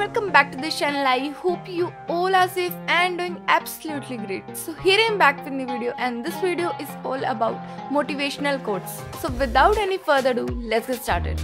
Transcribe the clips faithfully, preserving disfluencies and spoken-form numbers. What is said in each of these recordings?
welcome back to this channel. I hope you all are safe and doing absolutely great. So here I am back with the video, and this video is all about motivational quotes. So without any further ado, let's get started.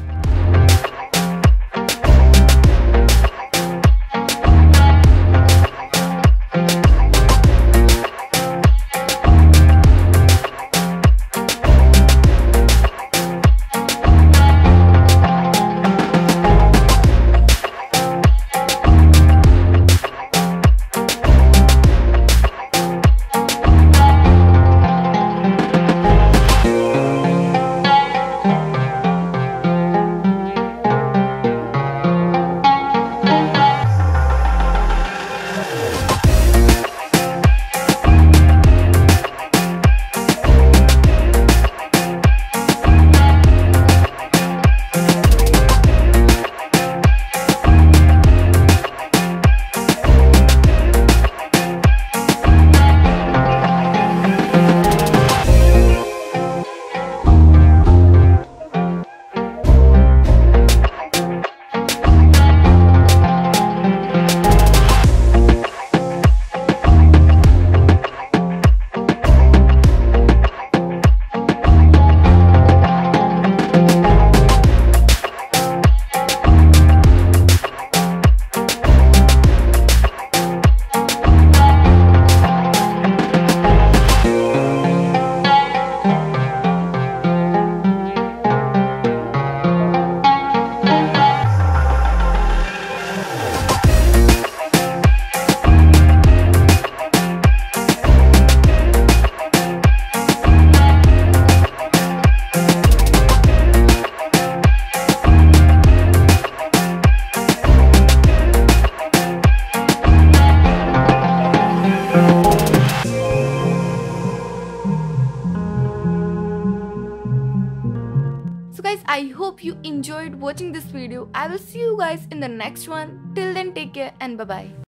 So guys, I hope you enjoyed watching this video. I will see you guys in the next one. Till then, take care and bye bye.